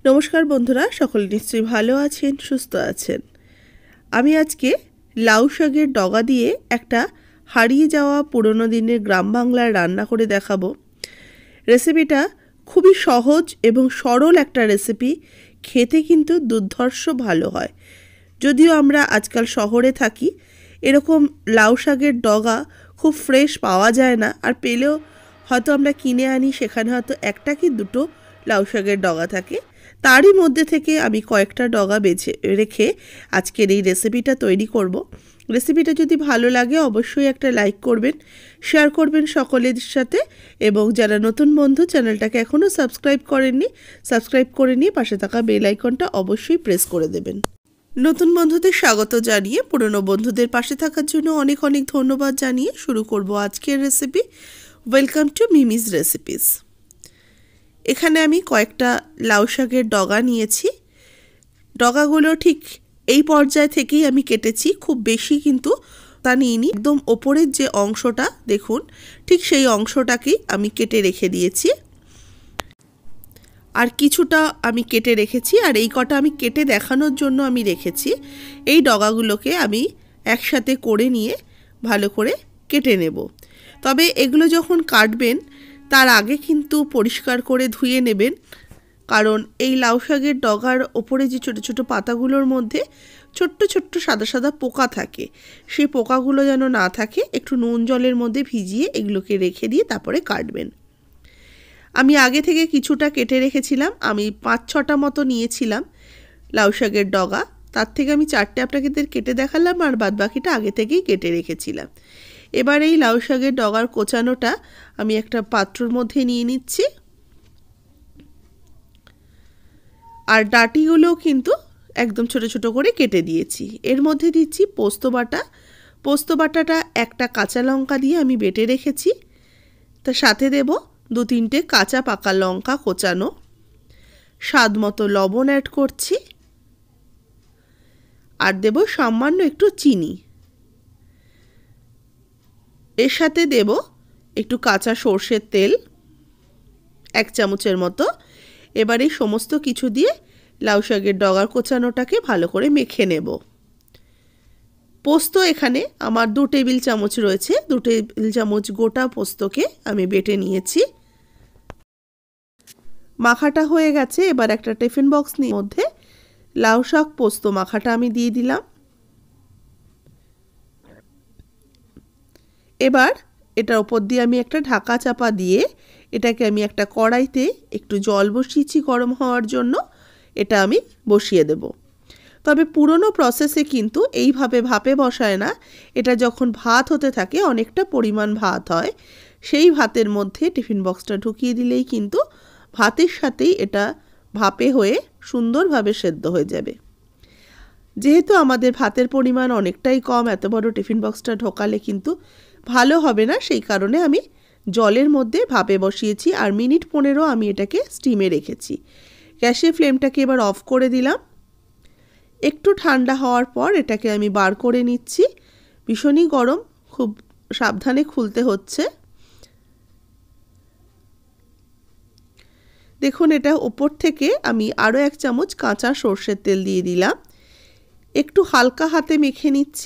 নমস্কার বন্ধুরা, সকলে নিশ্চয়ই ভালো আছেন, সুস্থ আছেন। আমি আজকে লাউ শাকের ডগা দিয়ে একটা হারিয়ে যাওয়া পুরনো দিনের গ্রাম বাংলার রান্না করে দেখাবো। রেসিপিটা খুবই সহজ এবং সরল একটা রেসিপি, খেতে কিন্তু দুর্ধর্ষ ভালো হয়। যদিও আমরা আজকাল শহরে থাকি, এরকম লাউ শাকের ডগা খুব ফ্রেশ পাওয়া যায় না, আর পেলেও হয়তো আমরা কিনে আনি, সেখানে হয়তো একটা কি দুটো লাউ শাকের ডগা থাকে। তারই মধ্যে থেকে আমি কয়েকটা ডগা বেছে রেখে আজকের এই রেসিপিটা তৈরি করব। রেসিপিটা যদি ভালো লাগে অবশ্যই একটা লাইক করবেন, শেয়ার করবেন সকলের সাথে, এবং যারা নতুন বন্ধু চ্যানেলটাকে এখনও সাবস্ক্রাইব করেননি, সাবস্ক্রাইব করে নিয়ে পাশে থাকা বেল আইকনটা অবশ্যই প্রেস করে দেবেন। নতুন বন্ধুদের স্বাগত জানিয়ে পুরনো বন্ধুদের পাশে থাকার জন্য অনেক অনেক ধন্যবাদ জানিয়ে শুরু করব আজকের recipe. Welcome to Mimi's recipes. এখানে আমি কয়েকটা লাউ শাকের ডগা নিয়েছি। ডগাগুলো ঠিক এই পর্যায় থেকেই আমি কেটেছি, খুব বেশি কিন্তু তা নিইনি। একদম ওপরের যে অংশটা দেখুন, ঠিক সেই অংশটাকেই আমি কেটে রেখে দিয়েছি। আর কিছুটা আমি কেটে রেখেছি, আর এই কটা আমি কেটে দেখানোর জন্য আমি রেখেছি। এই ডগাগুলোকে আমি একসাথে করে নিয়ে ভালো করে কেটে নেব। তবে এগুলো যখন কাটবেন তার আগে কিন্তু পরিষ্কার করে ধুয়ে নেবেন, কারণ এই লাউ শাকের ডগার ওপরে যে ছোটো ছোটো পাতাগুলোর মধ্যে ছোট্ট ছোট্ট সাদা সাদা পোকা থাকে, সেই পোকাগুলো যেন না থাকে। একটু নুন জলের মধ্যে ভিজিয়ে এগুলোকে রেখে দিয়ে তারপরে কাটবেন। আমি আগে থেকে কিছুটা কেটে রেখেছিলাম, আমি 5-6টা মতো নিয়েছিলাম লাউ শাকের ডগা, তার থেকে আমি 4টে আপনাকে কেটে দেখালাম, আর বাদ বাকিটা আগে থেকেই কেটে রেখেছিলাম। এবার এই লাউ শাকের ডগার কোচানোটা আমি একটা পাত্রর মধ্যে নিয়ে নিচ্ছি, আর ডাঁটিগুলো কিন্তু একদম ছোট ছোট করে কেটে দিয়েছি। এর মধ্যে দিচ্ছি পোস্ত বাটা। পোস্ত বাটাটা একটা কাঁচা লঙ্কা দিয়ে আমি বেটে রেখেছি, তার সাথে দেব 2-3টে কাঁচা পাকা লঙ্কা কোচানো, স্বাদ মতো লবণ অ্যাড করছি, আর দেব সামান্য একটু চিনি। এর সাথে দেব একটু কাঁচা সর্ষের তেল 1 চামচের মতো। এবার এই সমস্ত কিছু দিয়ে লাউ শাকের ডগার কোচানোটাকে ভালো করে মেখে নেব। পোস্ত এখানে আমার 2 টেবিল চামচ রয়েছে, 2 টেবিল চামচ গোটা পোস্তকে আমি বেটে নিয়েছি। মাখাটা হয়ে গেছে। এবার একটা টিফিন বক্স নিয়ে মধ্যে লাউ শাক পোস্ত মাখাটা আমি দিয়ে দিলাম। এবার এটার উপর দিয়ে আমি একটা ঢাকা চাপা দিয়ে এটাকে আমি একটা কড়াইতে একটু জল বসিয়েছি গরম হওয়ার জন্য, এটা আমি বসিয়ে দেব। তবে পুরনো প্রসেসে কিন্তু এইভাবে ভাপে বসায় না, এটা যখন ভাত হতে থাকে অনেকটা পরিমাণ ভাত হয়, সেই ভাতের মধ্যে টিফিন বক্সটা ঢুকিয়ে দিলেই কিন্তু ভাতের সাথেই এটা ভাপে হয়ে সুন্দরভাবে সেদ্ধ হয়ে যাবে। যেহেতু আমাদের ভাতের পরিমাণ অনেকটাই কম, এত বড় টিফিন বক্সটা ঢোকালে কিন্তু ভালো হবে না, সেই কারণে আমি জলের মধ্যে ভাপে বসিয়েছি, আর মিনিট 15 আমি এটাকে স্টিমে রেখেছি। গ্যাসের ফ্লেমটাকে এবার অফ করে দিলাম। একটু ঠান্ডা হওয়ার পর এটাকে আমি বার করে নিচ্ছি। ভীষণই গরম, খুব সাবধানে খুলতে হচ্ছে। দেখুন, এটা ওপর থেকে আমি আরও 1 চামচ কাঁচা সর্ষের তেল দিয়ে দিলাম, একটু হালকা হাতে মেখে নিচ্ছি।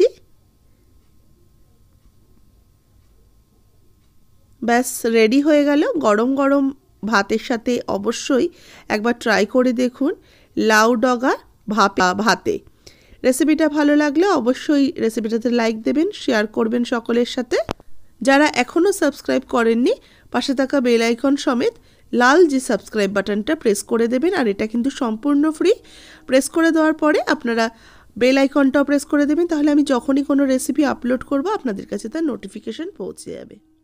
ব্যাস রেডি হয়ে গেল। গরম গরম ভাতের সাথে অবশ্যই একবার ট্রাই করে দেখুন লাউ ডগা ভাতে। রেসিপিটা ভালো লাগলে অবশ্যই রেসিপিটাতে লাইক দেবেন, শেয়ার করবেন সকলের সাথে। যারা এখনও সাবস্ক্রাইব করেননি পাশে থাকা বেল আইকন সমেত লাল যে সাবস্ক্রাইব বাটনটা প্রেস করে দেবেন, আর এটা কিন্তু সম্পূর্ণ ফ্রি। প্রেস করে দেওয়ার পরে আপনারা বেল আইকনটাও প্রেস করে দেবেন, তাহলে আমি যখনই কোনো রেসিপি আপলোড করব আপনাদের কাছে তার নোটিফিকেশন পৌঁছে যাবে।